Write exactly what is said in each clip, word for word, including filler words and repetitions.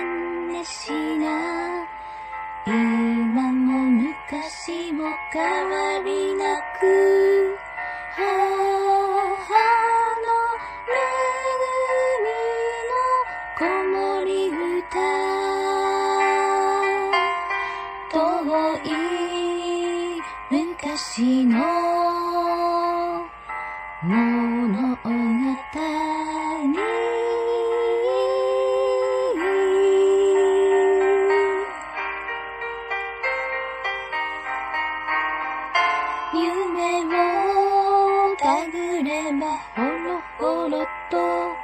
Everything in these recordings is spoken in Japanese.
熱心な今も昔も変わりなく母の恵みの子守歌遠い昔の物語夢をたぐればほろほろと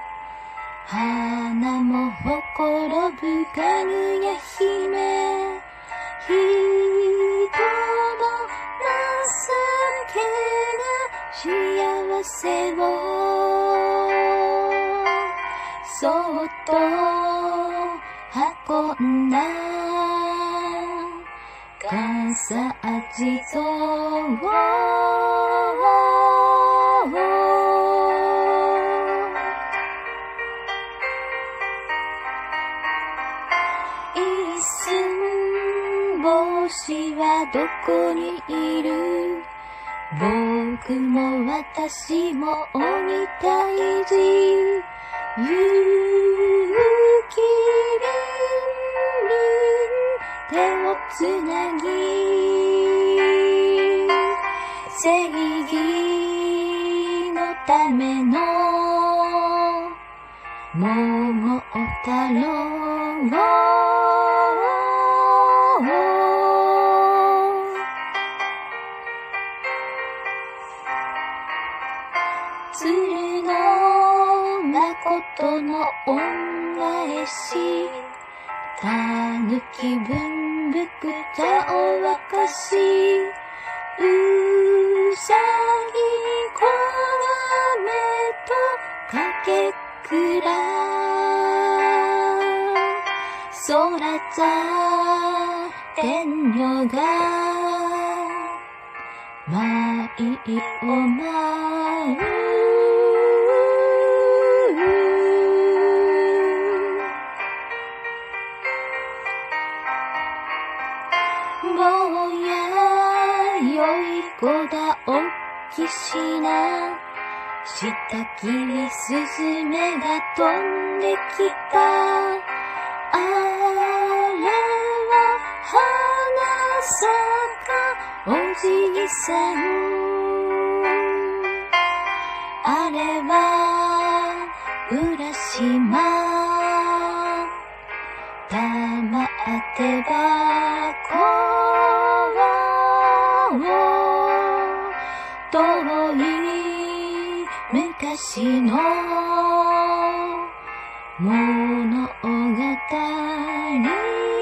花もほころぶかぐや姫人の情けが幸せをそっと運んだ傘地蔵一寸法師はどこにいる僕も私も鬼退治勇気りんりん手をつなぎ正義のための桃太郎鶴の誠の恩返したぬきぶんぶくたおわかしうさぎこがめとかけくら空ざ天女が舞を舞う坊やよい子だおっきしな下切りすずめが飛んできたあれは花咲かおじいさんあれは浦島玉手箱遠い昔の物語